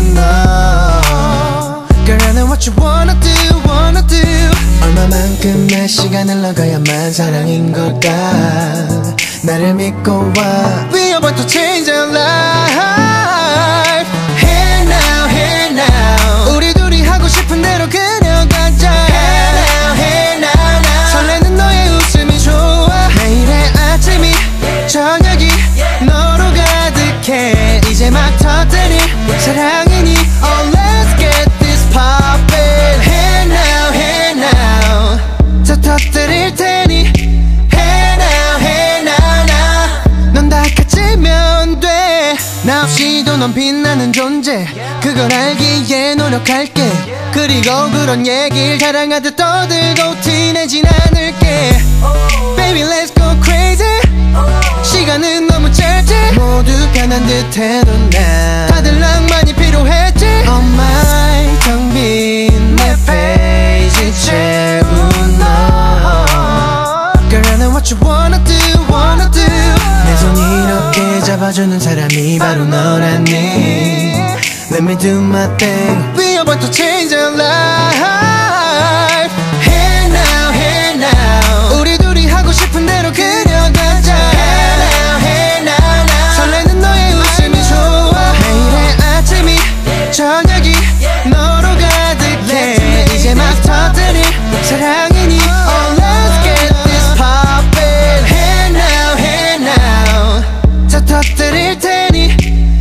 너 Girl I know what you wanna do wanna do 얼마만큼 몇 시간을 나가야만 사랑인 걸까 나를 믿고 와 We are about to change our life Hey now, hey now 우리 둘이 하고 싶은 대로 그려가자 Hey now, hey now, now 설레는 너의 웃음이 좋아 매일의 아침이 저녁이 너로 가득해 이제 막 터뜨릴 사랑이니 Oh let's get this poppin' Hey now, hey now 더 터뜨릴 테니 Hey now, hey now, now 넌 다 가지면 돼. 나 없이도 넌 빛나는 존재 그걸 알기에 노력할게 그리고 그리고 그런 얘길 자랑하듯 떠들고 티내진 않을게. Baby let's go crazy. 시간은 너무 짧지. 모두 편한 듯해도 난 다들 낭만이 필요했지. Oh my 텅 빈 내 페이지 채운 너. Girl I know what you wanna do. 내 손 이렇게 잡아주는 사람이 바로 너라니. Let me do my thing. We are about to change our life. Hey now, hey now. 우리 둘이 하고 싶은 대로 그려가자. Hey now, hey now, now. 설레는 너의 웃음이 좋아. 매일의 아침이 저녁이 너로 가득해. 이제 막 터뜨릴 사랑이니. Oh let's get this poppin'. Hey now, hey now. 다 터뜨릴 테니.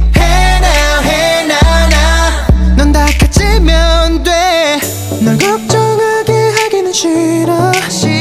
널 걱정하게 하기는 싫어.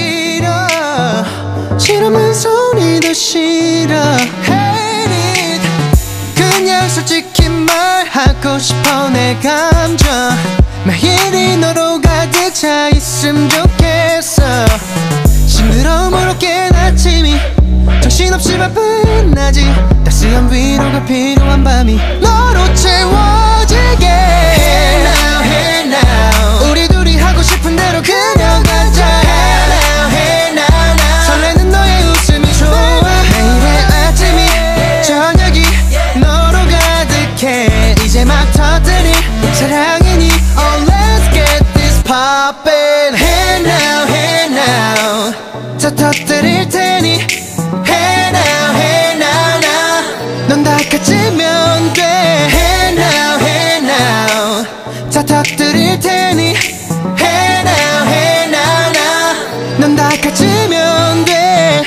싫으면 손이 더 싫어. Hate it. 그냥 솔직히 말하고 싶어. 내 감정 매일이 너로 가득 차 있음 좋겠어. 싱그러움으로 깬 아침이 정신없이 바쁜 낮이 따스한 위로가 필요한 밤이 너로 채워지게. Hey now, hey now. 우리 둘이 하고 싶은 대로 그려가자. Hey now, hey now, now. 설레는 너의 웃음이 좋아. 매일의 아침이 저녁이 너로 가득해. 이제 막 터뜨릴 사랑이니. Oh let's get this poppin'. Hey now, hey now. 다 터뜨릴 테니. Hey now, hey now, now. 넌 다 가지면 돼. Hey now, hey now. 다 터뜨릴 테니. Hey now, hey now, now. 넌 다 가지면 돼.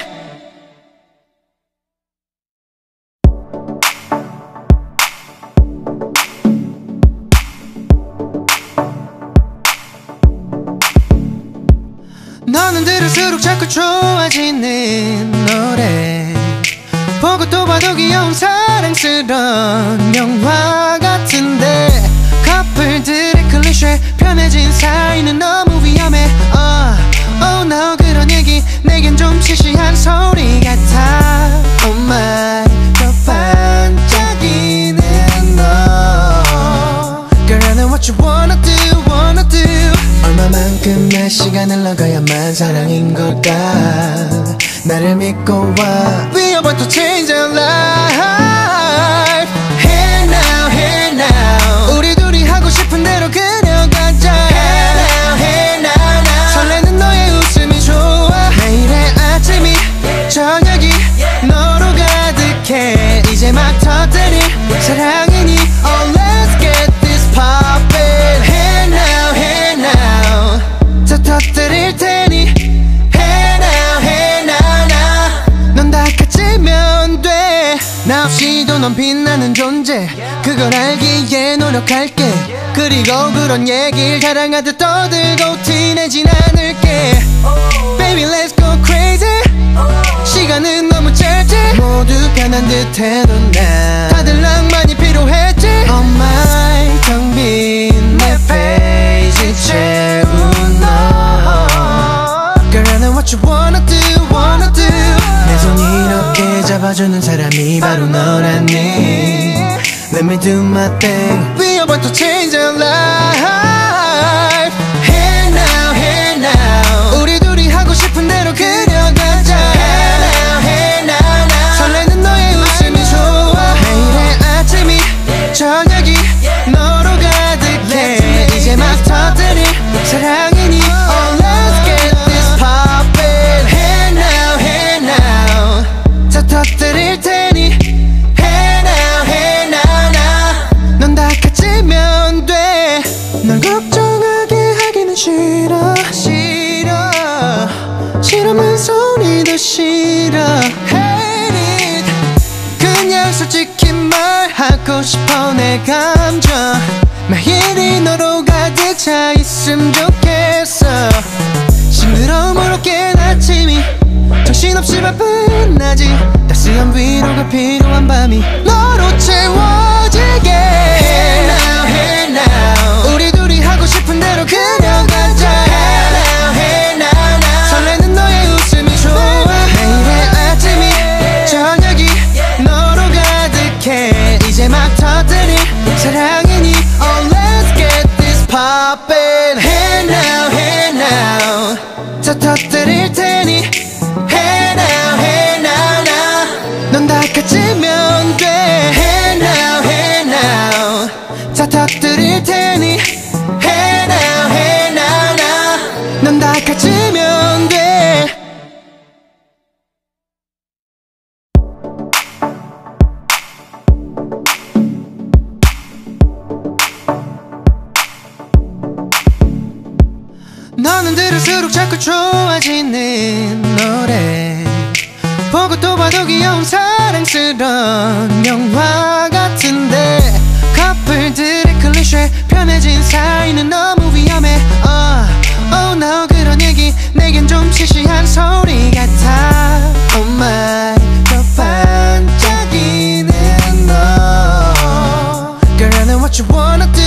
너는 들을수록 자꾸 좋아지는 노래. 보고 또 봐도 귀여운 사랑스러운 영화 같은데. 커플들의 클리셰 편해진 사이는 너무 위험해. Oh no 그런 얘기 내겐 좀 시시한 소리 같아. Oh my 더 반짝이는 너. Girl I know what you wanna do. 얼마만큼의 시간을 나가야만 사랑인 걸까. 나를 믿고 와. We are about to change our life. Hey now, hey now. 우리 둘이 하고 싶은 대로 그려가자. Hey now, hey now, now. 설레는 너의 웃음이 좋아. 매일의 아침이 저녁이 너로 가득해. 이제 막 터뜨릴 사랑이니. Oh let's get this poppin'. Hey now, hey now. 다 터뜨릴 테니. Hey now, hey now, now. 넌 다 가지면 돼. 나 없이도 넌 빛나는 존재. 그걸 알기에 노력할게. 그리고 그런 얘길 자랑하듯 떠들고 티내진 않을게. Baby let's go crazy. 시간은 너무 짧지. 모두 편한 듯해도 난 다들 낭만이 필요했지. Oh my 텅 빈 내 페이지 채운 너. Girl I know what you wanna do. 내 손 이렇게 잡아주는 사람이 바로 너라니. Let me do my thing. We are about to change our life. Hey now, hey now. 우리 둘이 하고 싶은 대로 그려가자. Hey now, hey now, now. 설레는 너의 웃음이 좋아. 매일의 아침이 저녁이 너로 가득해. 이제 막 터뜨릴 사랑이니. Oh let's get this poppin'. Hey now, hey now. 다 터뜨릴 테니. Hey now, hey now, now. 넌 다 가지면 돼. 널 걱정하게 하기는 싫어. 싫으면 손이 더 싫어. Hate it. 그냥 솔직히 말하고 싶어. 내 감정 매일이 너로 가득 차 있음 좋겠어. 싱그러움으로 깬 아침이 정신없이 바쁜 낮이 따스한 위로가 필요한 밤이 너로 채워지게. Hey now, hey now. 우리 둘이 하고 싶은 대로 터뜨릴 테니 Hey now hey now now 넌 닦아지면 돼 Hey now hey now 다 터뜨릴 테니 Hey now hey now now 넌 닦아지면 돼 너는 들을수록 자꾸 좋아지는 노래 보고 또 봐도 귀여운 사랑스러운 영화 같은데 커플들의 클리셰 편해진 사이는 너무 위험해 Oh no 그런 얘기 내겐 좀 시시한 소리 같아 Oh my 더 반짝이는 너 Girl I know what you wanna do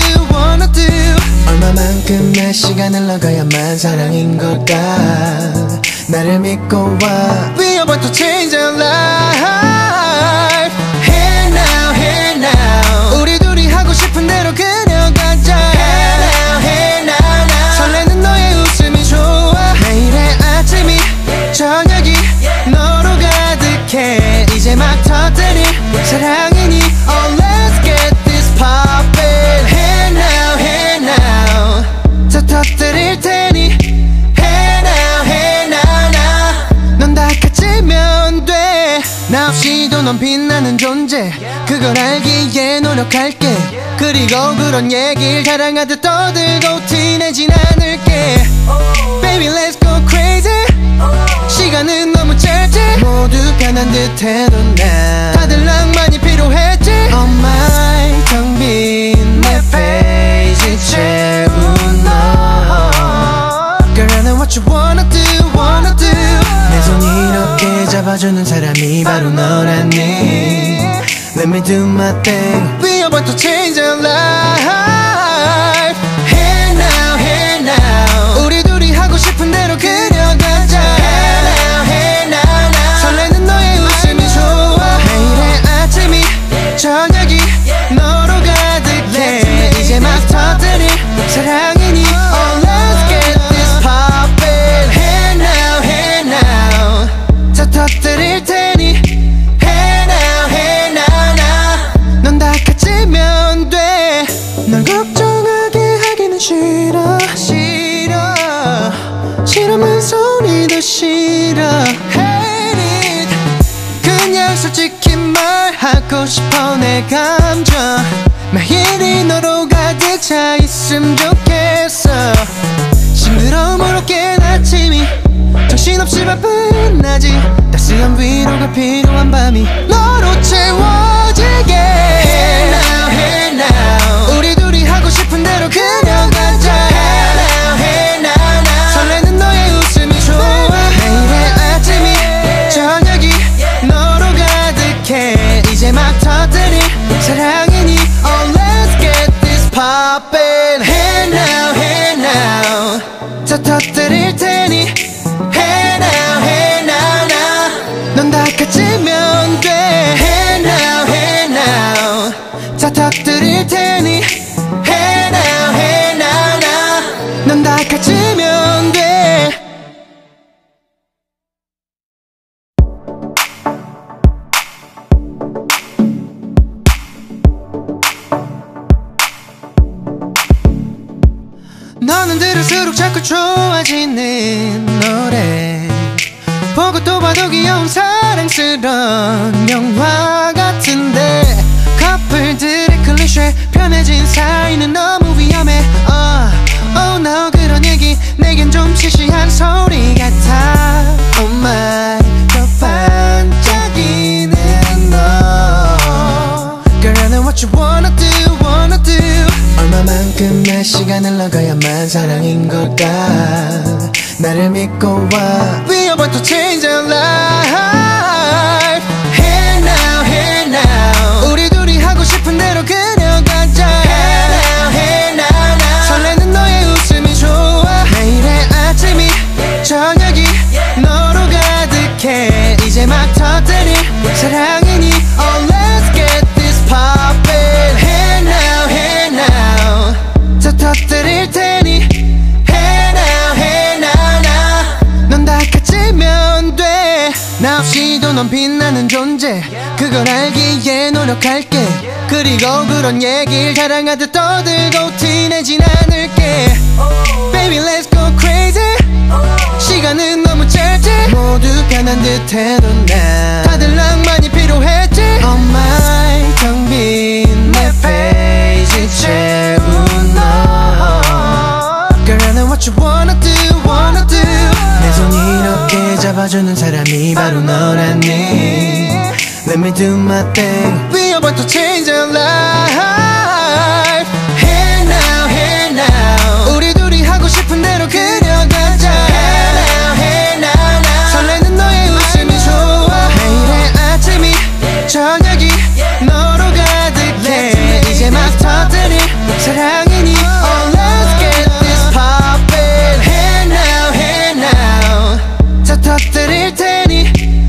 얼마만큼 내 시간을 넣어야만 사랑인 걸까 나를 믿고 와 We are about to change our life Hey now hey now 우리 둘이 하고 싶은 대로 그려가자 Hey now hey now now 설레는 너의 웃음이 좋아 매일의 아침이 저녁이 너로 가득해 이제 막 터뜨릴 사랑이니 Oh let's get this poppin' Hey now hey now 다 터뜨릴 테니 Hey now hey now now 넌 닦아지면 돼 나 없이도 넌 빛나는 존재 그걸 알기에 노력할게 그리고 그런 얘길 자랑하듯 떠들고 티내진 않을게 Baby let's go crazy 시간은 너무 짧지 모두 편한 듯 해도 난 다들 낭만이 필요했지 Oh my 텅 빈 내 페이지 채운 너 Girl I know what you wanna do 내 손 이렇게 잡아주는 사람이 바로 너라니 Let me do my thing We are about to change our life Hey now hey now 우리 둘이 하고 싶은 대로 그려가자 Hey now hey now now 설레는 너의 웃음이 좋아 매일의 아침이 저녁이 너로 가득해 이제 막 터뜨릴 사랑이니 Oh let's get this poppin' Hey now hey now 다 터뜨릴 테니 Hey now hey now now 넌 닦아지면 돼 널 걱정하게 하기는 싫어 싫으면 소리도 싫어 Hate it 그냥 솔직히 말하고 싶어 내 감정 매일이 너로 가득 차 있음 좋겠어 싱그러움으로 깬 아침이 정신없이 바쁜 낮이 따스한 위로가 필요한 밤이 너로 채워지게 Hey now hey now 우리 둘이 하고 싶은 대로 그려가자 Hey now hey now now 설레는 너의 웃음이 좋아 매일의 아침이 저녁이 너로 가득해 이제 막 터뜨릴 사랑이니 Oh let's get this poppin' Hey now hey now 다 터뜨릴 테니 Hey now hey now now 넌 닦아지면 돼 Hey now hey now 다 터뜨릴 테니 Hey now hey now now 넌 닦아지면 돼 너는 들을수록 자꾸 좋아지는 노래 보고 또 봐도 귀여운 사랑스러운 영화 같은데 커플들의 클리셰 편해진 사이는 너무 위험해 Oh no 그런 얘기 내겐 좀 시시한 소리 같아 Oh my 더 반짝이는 너 Girl I know what you wanna do 얼마만큼 내 시간을 넣어야만 사랑인 걸까 나를 믿고 와 We are about to change our life Hey now hey now 우리 둘이 하고 싶은 대로 그려가자 Hey now hey now now 설레는 너의 웃음이 좋아 매일의 아침이 저녁이 너로 가득해 이제 막 터뜨릴 사랑이니 Oh let's get this poppin' Hey now hey now 다 터뜨릴 테니 Hey now hey now now 넌 빛나는 존재 그걸 알기에 노력할게 그리고 그런 얘길 자랑하듯 떠들고 티내진 않을게 Baby let's go crazy 시간은 너무 짧지 모두 편한 듯 해도 난 다들 낭만이 필요했지 Oh my 텅 빈 내 페이지 채운 너 Girl I know what you wanna do 내 손 이렇게 잡아주는 사람이 바로 너라니 Let me do my thing We are about to change our life Hey now, hey now 우리 둘이 하고 싶은 대로 그려가자 Hey now, hey now, now 설레는 너의 웃음이 좋아 매일의 아침이 저녁이 너로 가득해 이제 막 터뜨릴 사랑이니 Oh let's get this poppin' Hey now, hey now 다 터뜨릴 테니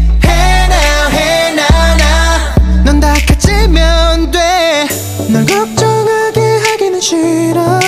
널 걱정하게 하기는 싫어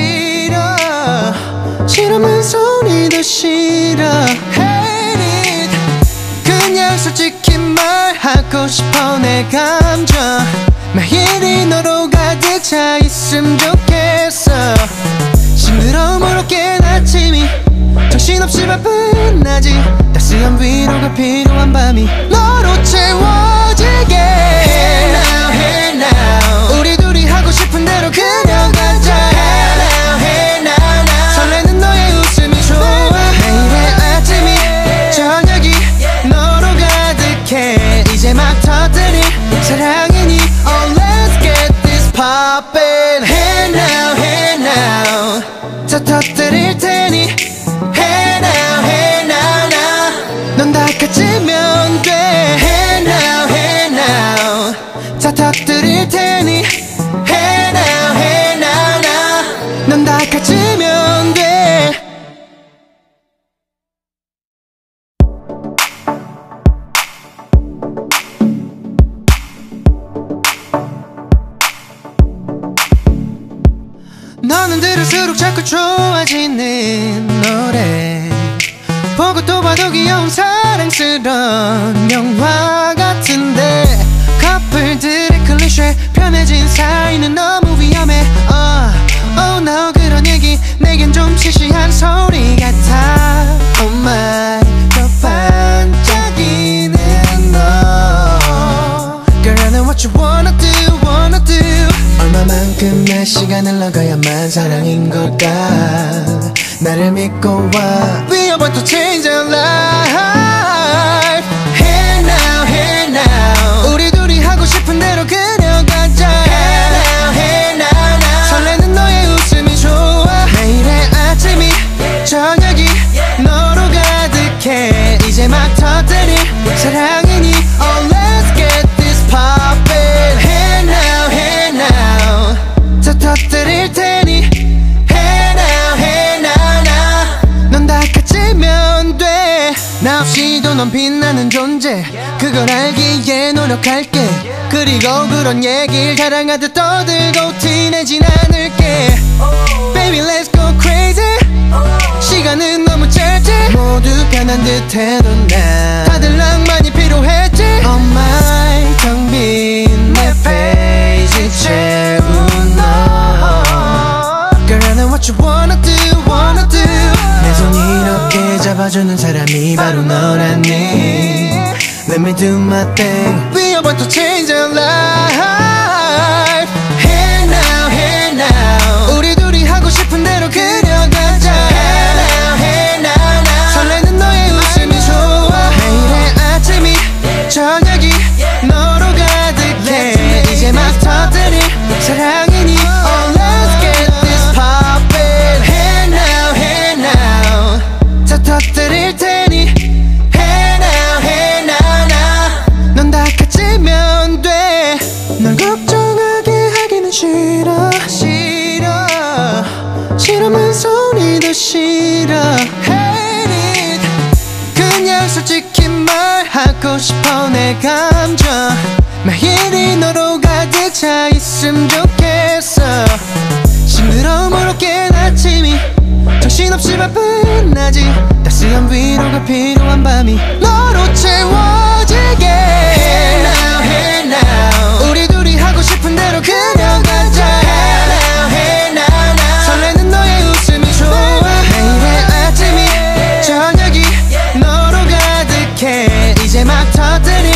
싫으면 소리도 싫어 Hate it 그냥 솔직히 말하고 싶어 내 감정 매일이 너로 가득 차 있음 좋겠어 싱그러움으로 깬 아침이 정신없이 바쁜 낮이 따스한 위로가 필요한 밤이 너로 채워지게 Hey now, hey now 우리 둘이 하고 싶은 대로 그려가자 Hey now, hey now, now 설레는 너의 웃음이 좋아 매일의 아침이 저녁이 너로 가득해 이제 막 터뜨릴 사랑이니 Oh let's get this poppin' Hey now, hey now 다 터뜨릴 테니 Hey now, hey now, now 넌 닦아지면 돼 Hey now, hey now 다 터뜨릴 테니 Hey now, hey now, now 넌 닦아지면 돼 너는 들을수록 자꾸 좋아지는 노래 보고 또 봐도 귀여운 사랑스러운 영화 같은데 커플들의 클리셰 편해진 사이는 너무 위험해 Oh no 그런 얘기 내겐 좀 시시한 소리 같아 Oh my 더 반짝이는 너 Girl I know what you wanna do 얼마만큼 내 시간을 나가야만 사랑인 걸까 나를 믿고 와 We are about to change our life Hey now, hey now 우리 둘이 하고 싶은 대로 그려가자 Hey now, hey now, now 설레는 너의 웃음이 좋아 매일의 아침이 저녁이 너로 가득해 이제 막 터뜨릴 사랑이니 Oh let's get this poppin' Hey now, hey now 다 터뜨릴 테니 Hey now, hey now, now 넌 닦아지면 돼 나 없이도 넌 빛나는 존재 그걸 알기에 노력할게 그리고 그런 얘길 자랑하듯 떠들고 티내진 않을게 Baby let's go crazy 시간은 너무 짧지 모두 편한 듯 해도 난 다들 낭만이 필요했지 Oh my 텅 빈 내 페이지 채운 너 Girl I know what you wanna do 내 손 이렇게 잡아주는 사람이 바로 너라니 Let me do my thing We are about to change our life Hey now, hey now 우리 둘이 하고 싶은 대로 그려가자 Hey now, hey now, now 설레는 너의 웃음이 좋아 매일의 아침이 저녁이 너로 가득해 이제 막 터뜨릴 사랑이니 Oh let's get this poppin' Hey now, hey now 다 터뜨릴 테니 Hey now, hey now, now 넌 닦아지면 돼 널 걱정하게 하기는 싫어 싫으면 소리도 싫어 Hate it 그냥 솔직히 말하고 싶어 내 감정 매일이 너로 가득 차 있음 좋겠어 싱그러움으로 깬 아침이 정신없이 바쁜 낮이 따스한 위로가 필요한 밤이 너로 채워지게 터뜨려